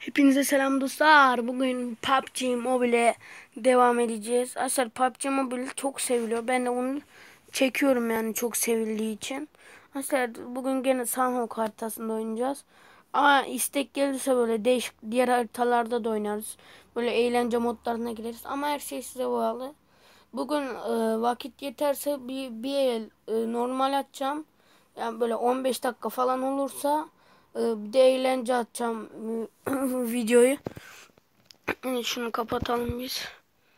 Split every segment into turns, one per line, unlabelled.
Hepinize selam dostlar. Bugün PUBG Mobile devam edeceğiz. Aslında PUBG Mobile çok seviliyor. Ben de onu çekiyorum yani çok sevildiği için. Aslında bugün gene Sanhok haritasında oynayacağız. Ama istek gelirse böyle değişik diğer haritalarda da oynarız. Böyle eğlence modlarına gireriz. Ama her şey size bağlı. Bugün vakit yeterse bir el normal atacağım. Yani böyle 15 dakika falan olursa bir de eğlence atacağım videoyu. Şunu kapatalım biz.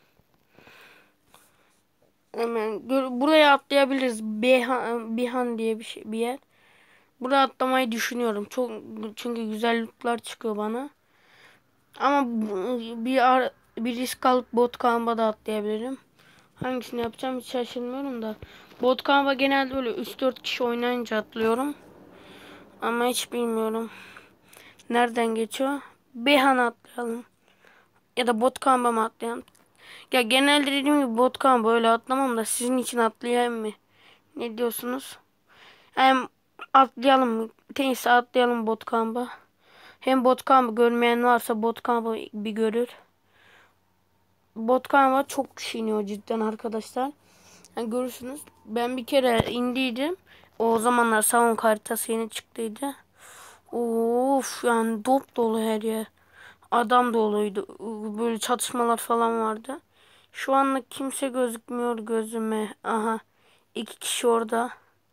Hemen buraya atlayabiliriz. Bihan diye bir yer. Buraya atlamayı düşünüyorum. Çok çünkü güzel lootlar çıkıyor bana. Ama bir risk alıp Bootcamp'a da atlayabilirim. Hangisini yapacağım hiç şaşırmıyorum da. Bootcamp'a genelde öyle 3-4 kişi oynayınca atlıyorum. Ama hiç bilmiyorum. Nereden geçiyor? Bihan'a atlayalım. Ya da Bootcamp'a mı atlayalım? Ya genelde dediğim gibi Bootcamp'a öyle atlamam da sizin için atlayayım mı? Ne diyorsunuz? Hem atlayalım mı? Tenise atlayalım Bootcamp'a. Hem Bootcamp'ı görmeyen varsa Bootcamp'ı bir görür. Bootcamp'a çok kişi iniyor cidden arkadaşlar. Yani görürsünüz. Ben bir kere indiydim. O zamanlar salon haritası yeni çıktıydı. Of yani dop dolu her yer. Adam doluydu. Böyle çatışmalar falan vardı. Şu anlık kimse gözükmüyor gözüme. Aha. İki kişi orada.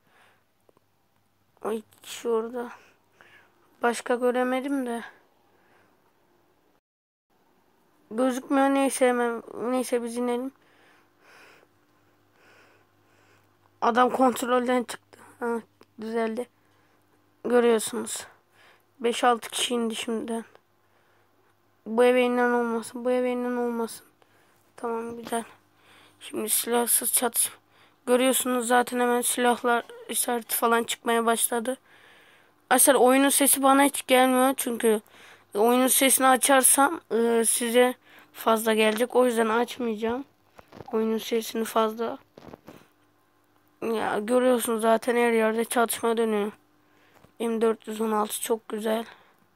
O iki kişi orada. Başka göremedim de. Gözükmüyor neyse hemen. Neyse biz inelim. Adam kontrolden çıktı. Ha, düzeldi. Görüyorsunuz. 5-6 kişi indi şimdiden. Bu eve inen olmasın. Bu eve inen olmasın. Tamam güzel. Şimdi silahsız çatışma. Görüyorsunuz zaten hemen silahlar işareti falan çıkmaya başladı. Aslında oyunun sesi bana hiç gelmiyor. Çünkü oyunun sesini açarsam size fazla gelecek. O yüzden açmayacağım. Oyunun sesini fazla. Ya görüyorsunuz zaten her yerde çatışma dönüyor. M416 çok güzel.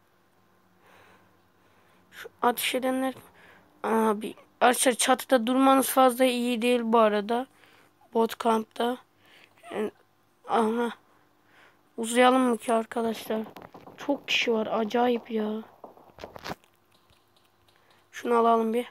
Şu ateş edenler. Abi arkadaşlar çatıda durmanız fazla iyi değil bu arada. Bot kampta. Yani, aha. Uzayalım mı ki arkadaşlar? Çok kişi var. Acayip ya. Şunu alalım bir.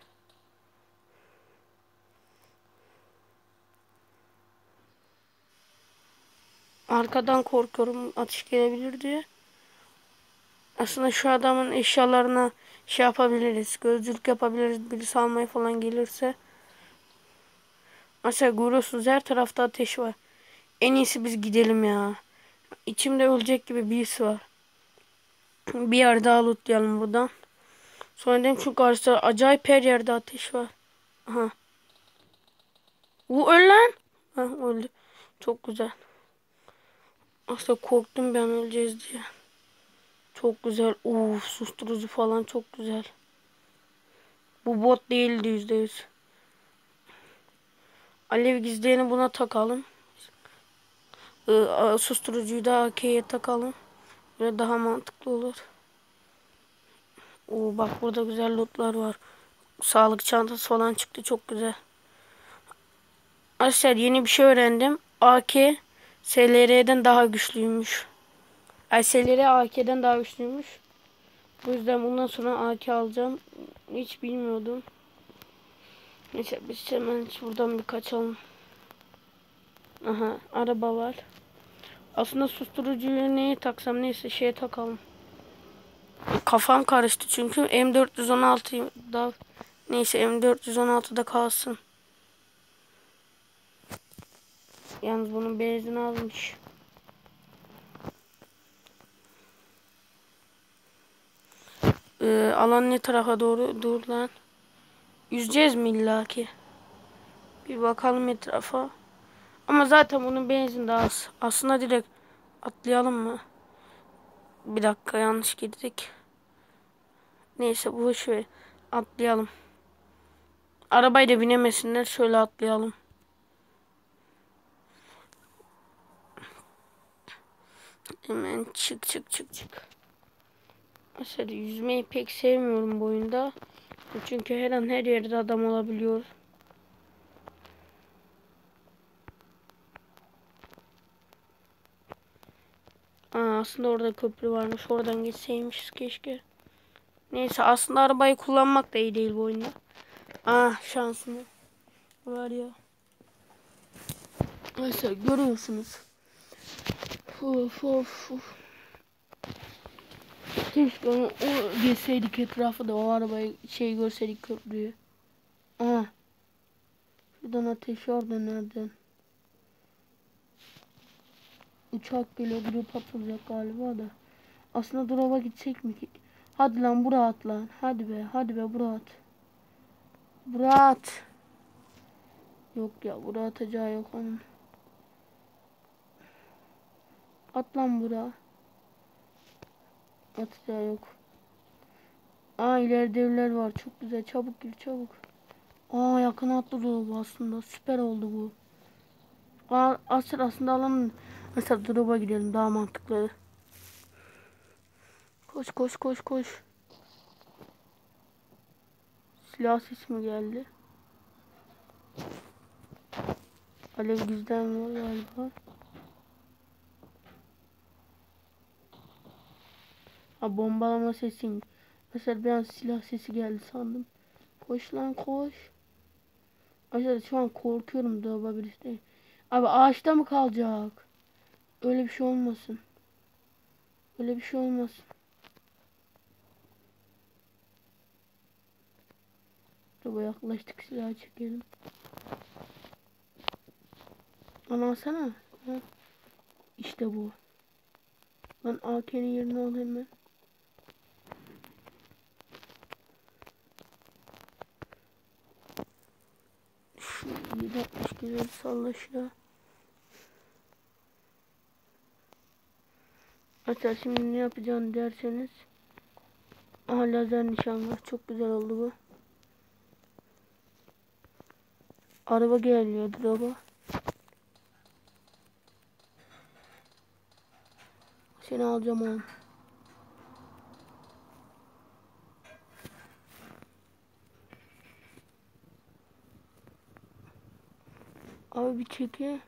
Arkadan korkuyorum. Atış gelebilir diye. Aslında şu adamın eşyalarına şey yapabiliriz. Gözcülük yapabiliriz. Birisi almaya falan gelirse. Mesela görüyorsunuz her tarafta ateş var. En iyisi biz gidelim ya. İçimde ölecek gibi bir his var. Bir yer daha lootlayalım buradan. Sonra dedim çünkü karşıda acayip her yerde ateş var. Aha. Bu öl lan. Ha, öldü. Çok güzel. Aslında korktum ben öleceğiz diye. Çok güzel. Uf, susturucu falan çok güzel. Bu bot değildi %100. Alev gizleyeni buna takalım. Susturucuyu da AK'ye takalım. Böyle daha mantıklı olur. Oo, bak burada güzel lootlar var. Sağlık çantası falan çıktı çok güzel. Arkadaşlar yeni bir şey öğrendim. AK SLR'den daha güçlüymüş. Ay SLR AK'den daha güçlüymüş. Bu yüzden bundan sonra AK alacağım. Hiç bilmiyordum. Neyse biz hemen buradan bir kaçalım. Aha araba var. Aslında susturucuyu neye taksam neyse şeye takalım. Kafam karıştı çünkü M416 da neyse M416'da kalsın. Yalnız bunun benzin azmış. Alan ne tarafa doğru dur lan. Yüzeceğiz mi illaki? Bir bakalım etrafa. Ama zaten bunun benzin daha az. Aslında direkt atlayalım mı? Bir dakika yanlış girdik. Neyse bu şöyle atlayalım. Arabayı da binemesinler şöyle atlayalım. Hemen çık çık çık çık. Mesela yüzmeyi pek sevmiyorum bu oyunda. Çünkü her an her yerde adam olabiliyor. Aslında orada köprü varmış. Oradan geçseymişiz keşke. Neyse, aslında arabayı kullanmak da iyi değil bu oyunda. Şansımı var ya. Neyse, görüyorsunuz. Of of of. Keşke o geçseydik etrafı da o arabayı görseydik, köprüyü. Şuradan ateş orada nereden? Uçak geliyor, durup patlayacak galiba da. Aslında drop'a gitsek mi ki? Hadi lan, buraya at lan. Hadi be buraya at. Buraya at. Yok ya, buraya atacağı yok onun. At lan buraya. Atacağı yok. İleride evler var. Çok güzel. Çabuk gir çabuk. Yakın attı drop'u aslında. Süper oldu bu. Aslında alanın. Mesela drop'a gidelim, daha mantıklı. Koş koş koş koş. Silah sesi mi geldi? Alev gizden var galiba. Bombalama sesi. Mesela bir an silah sesi geldi sandım. Koş lan koş. Mesela şu an korkuyorum da birisi. Abi ağaçta mı kalacak? Öyle bir şey olmasın. Öyle bir şey olmasın. Dur, yaklaştık, silahı çekelim. Alsana. İşte bu. Lan AK'nin yerini al hemen. Şu 760 güzel salla şuna. Hatta şimdi ne yapacağını derseniz. Lazer nişan var. Çok güzel oldu bu. Araba geliyor, araba. Seni alacağım oğlum. Abi bir çeki.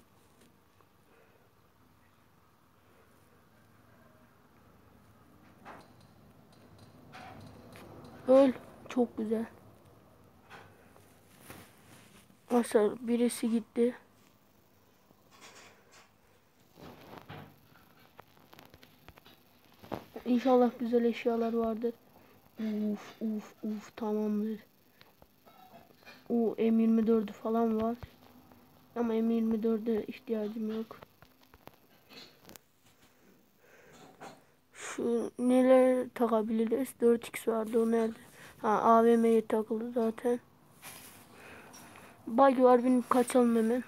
Öl. Çok güzel. Mesela birisi gitti. İnşallah güzel eşyalar vardır. Uf tamamdır. M24'ü falan var. Ama M24'e ihtiyacım yok. Şu neler takabiliriz? 4x vardı, o nerede? AVM'ye takıldı zaten. Bug var, benim kaçalım hemen.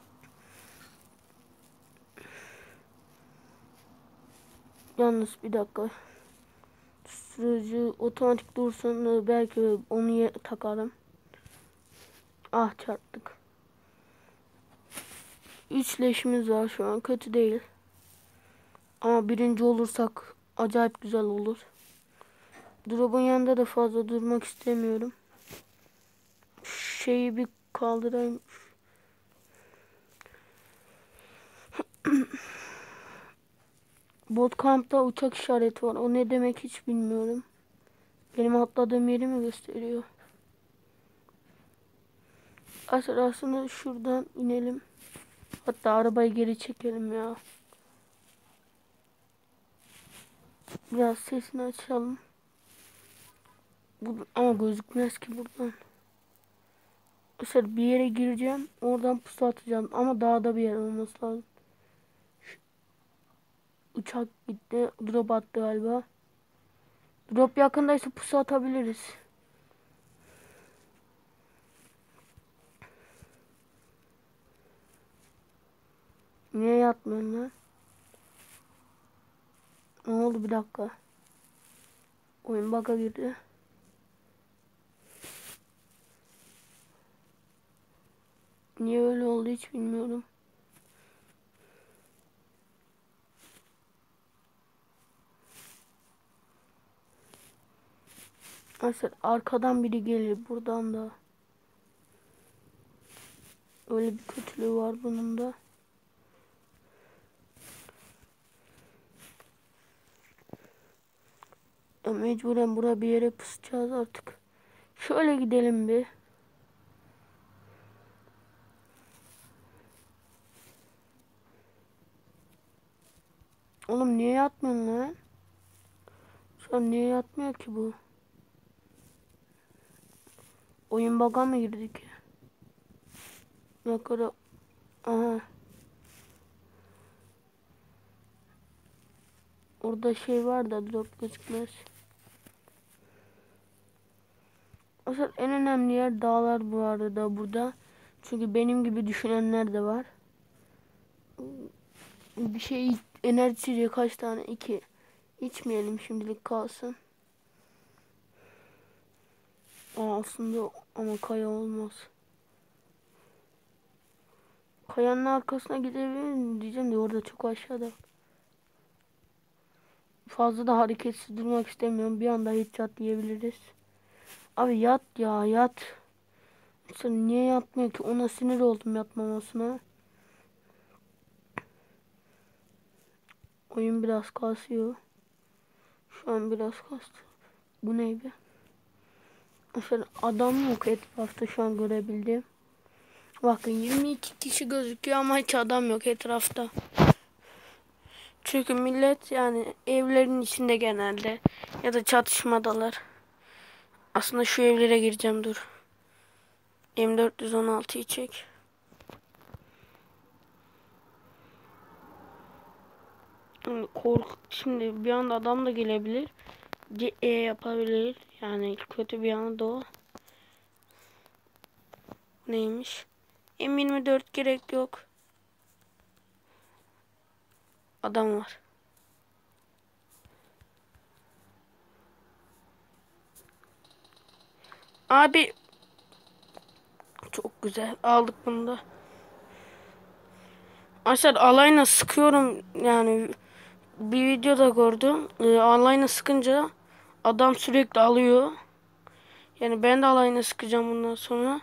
Yalnız bir dakika. Sürücü otomatik dursun, belki onu takarım. Çarptık. 3 leşimiz var şu an, kötü değil. Ama birinci olursak acayip güzel olur. Drop'un yanında da fazla durmak istemiyorum. Şeyi bir kaldırayım. Bootcamp'ta uçak işareti var. O ne demek hiç bilmiyorum. Benim atladığım yeri mi gösteriyor? Aslında şuradan inelim. Hatta arabayı geri çekelim ya. Biraz sesini açalım. Ama gözükmez ki buradan. Mesela bir yere gireceğim. Oradan pusu atacağım. Ama dağda bir yer olması lazım. Uçak gitti. Drop attı galiba. Drop yakındaysa pusu atabiliriz. Niye yatmıyorsun lan? Ne oldu, bir dakika. Oyun bug'a girdi. Niye öyle oldu hiç bilmiyorum. Mesela arkadan biri gelir, buradan da. Öyle bir kötülüğü var bunun da. Mecburen buraya bir yere pusacağız artık. Şöyle gidelim bir. Oğlum niye yatmıyorsun lan? Şu an niye yatmıyor ki bu? Oyun bug'a mı girdik? Ne kadar... Aha. Orada şey var da drop gözükmez. Asıl en önemli yer dağlar bu arada burada. Çünkü benim gibi düşünenler de var. Bir şey enerji içeceği kaç tane? 2. İçmeyelim şimdilik kalsın. Aslında ama kaya olmaz. Kayanın arkasına gidebilirim diyeceğim de orada çok aşağıda. Fazla da hareketsiz durmak istemiyorum. Bir anda headshot diyebiliriz. Abi yat ya yat. Sen niye yatmıyor ki? Ona sinir oldum yatmamasına. Oyun biraz kasıyor. Şu an biraz kastı. Bu ne be? Mesela adam yok etrafta şu an görebildim. Bakın 22 kişi gözüküyor ama hiç adam yok etrafta. Çünkü millet yani evlerin içinde genelde ya da çatışmadalar. Aslında şu evlere gireceğim dur. M416'yı çek. Şimdi bir anda adam da gelebilir. Yapabilir. Yani kötü bir anda o. Neymiş? M24 gerek yok. Adam var. Abi çok güzel. Aldık bunu da. Aşağı alayına sıkıyorum yani bir videoda gördüm. Alayına sıkınca adam sürekli alıyor. Yani ben de alayına sıkacağım bundan sonra.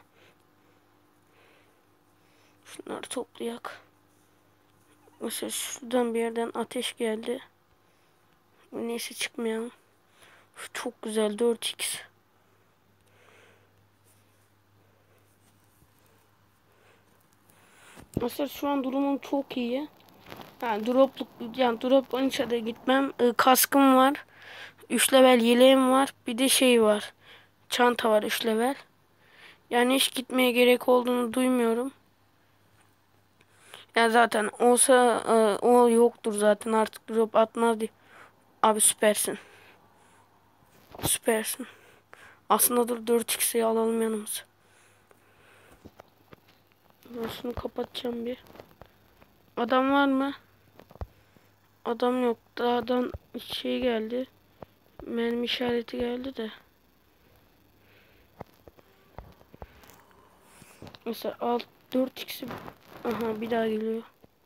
Şunları toplayak. Mesela şuradan bir yerden ateş geldi. Neyse çıkmayalım. Çok güzel 4x. Mesela şu an durumum çok iyi. Yani drop'un içeri gitmem. Kaskım var. 3 level yeleğim var. Bir de şey var. Çanta var 3 level. Yani hiç gitmeye gerek olduğunu duymuyorum. Yani zaten olsa o yoktur zaten artık drop atmaz diye. Abi süpersin. Süpersin. Aslında dur 4x'i alalım yanımıza. Ben şunu kapatacağım bir. Adam var mı? Adam yok. Dağdan şey geldi. Mermi işareti geldi de. Mesela alt 4x'i. Aha bir daha geliyor.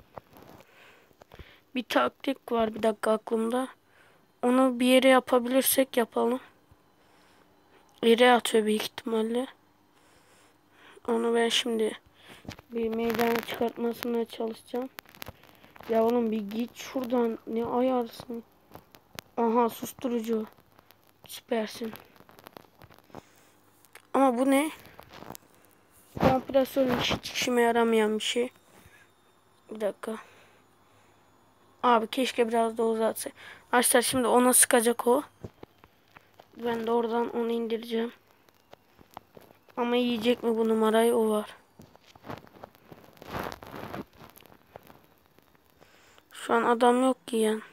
Bir taktik var bir dakika aklımda. Onu bir yere yapabilirsek yapalım. Yere atıyor büyük ihtimalle. Onu ben şimdi bir meydana çıkartmasına çalışacağım. Ya oğlum bir git şuradan. Ne ayarsın? Aha susturucu. Süpersin. Ama bu ne? Kompresör hiç işime yaramayan bir şey. Bir dakika. Abi keşke biraz da uzatsa. Arkadaşlar şimdi ona sıkacak o. Ben de oradan onu indireceğim. Ama yiyecek mi bu numarayı o var. Şu an adam yok ki yani.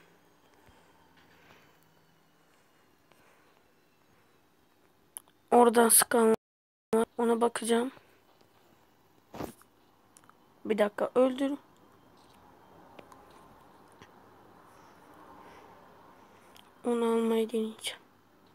Oradan sıkan var. Ona bakacağım. Bir dakika öldür. Onu almayı deneyeceğim.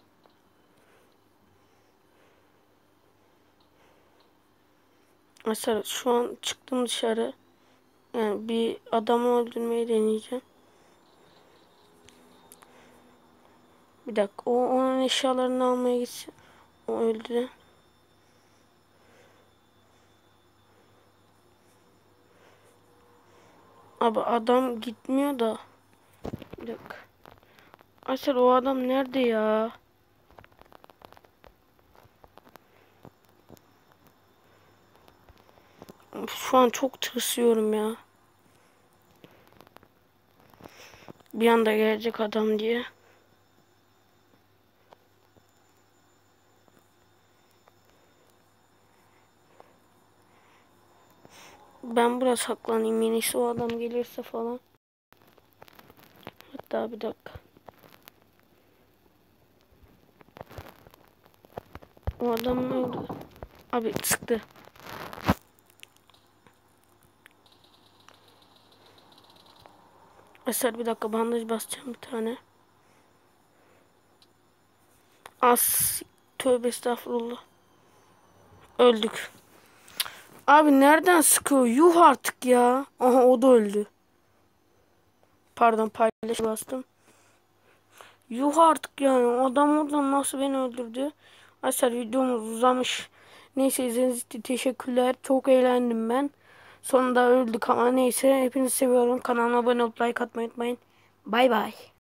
Mesela şu an çıktım dışarı. Yani bir adamı öldürmeyi deneyeceğim. Bir dakika. O onun eşyalarını almaya gitsin. O öldü. Abi adam gitmiyor da. Bir dakika. Aysel o adam nerede ya? Şu an çok tırsıyorum ya. Bir anda gelecek adam diye. Ben buraya saklanayım. Yenisi o adam gelirse falan. Hatta bir dakika. O adam öldü. Abi sıktı. Eser bir dakika bandaj basacağım bir tane. As. Tövbe estağfurullah. Öldük. Abi nereden sıkıyor? Yuh artık ya. Aha o da öldü. Pardon paylaş bastım. Yuh artık yani. Adam oradan nasıl beni öldürdü? Arkadaşlar videomuz uzamış. Neyse izlediğiniz için teşekkürler. Çok eğlendim ben. Sonunda öldük ama neyse. Hepinizi seviyorum. Kanalıma abone olup like atmayı unutmayın. Bay bay.